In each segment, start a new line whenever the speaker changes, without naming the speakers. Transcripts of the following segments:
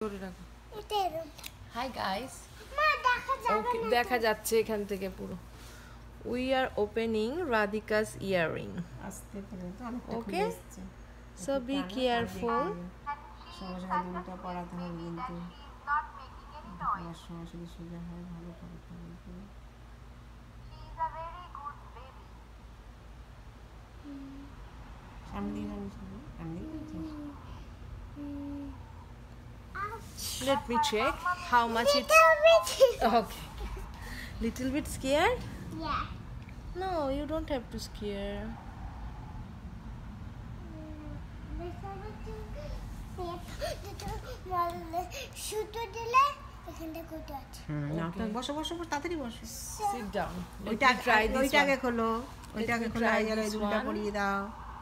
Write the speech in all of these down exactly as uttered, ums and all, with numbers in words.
Hi guys. Okay, দেখা যাচ্ছে এখান থেকে পুরো। We are opening Radhika's earring. Okay. So be careful.
সমস্যা পড়াতে হবে কিন্তু আমার সমস্যা সোজা হয় ভালো করে পড়াতে হবে। সামনে দিন সামনে
Let me check how much it's. Okay. Little bit scared?
Yeah.
No, you don't have to scare.
বসো বসো তাড়াতাড়ি বসো।
Sit down.
ওইটা
try this
ওইটা আগে খোলো ওইটা আগে খোলো আর এই দুলটা পরিয়ে দাও।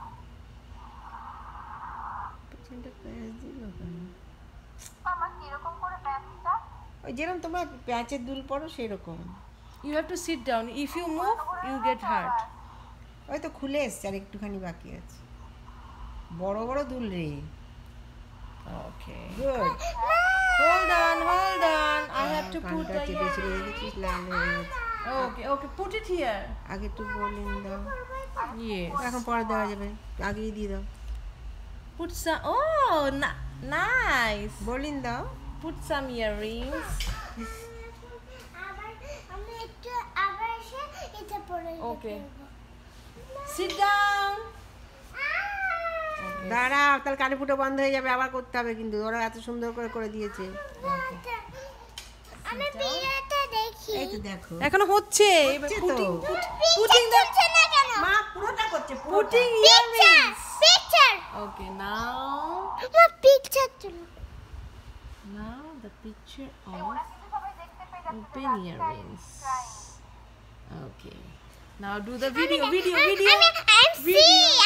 পেছনটা প্যাচ দিলো কেন?
মামা কি রকম করে প্যাচটা?
ওই যেরকম তোমার প্যাচের দুল পরো সেই রকম।
You have to sit down. If you move, you get hurt.
ওই তো খুলে এসছে আর একটুখানি বাকি আছে। বড় বড় দুল রে।
Okay.
Good.
Hold on, hold on. I have to put the
earring.
Okay, okay. Put it here.
আগে একটু বলিন দাও।
Yes.
এখন পরে দেওয়া যাবে। আগেই দিয়ে দাও।
Put some. Oh, na- nice.
Bolin দাও।
Put some earrings. Okay. Sit down.
দাঁড়াও তাহলে কানে ফুটো বন্ধ হয়ে যাবে আবার করতে হবে কিন্তু ওরা এত সুন্দর করে করে দিয়েছে।
আমি বিয়েটা দেখি।
এই তো দেখো
এখনো হচ্ছে
পুটিং
পুটিং দা
মা পুরোটা করছে
putting earrings.
Picture
Okay, now
মা পিকচার তুলো।
now the picture of open earrings. Okay. Now do the video, video, video.
I'm
video.
see.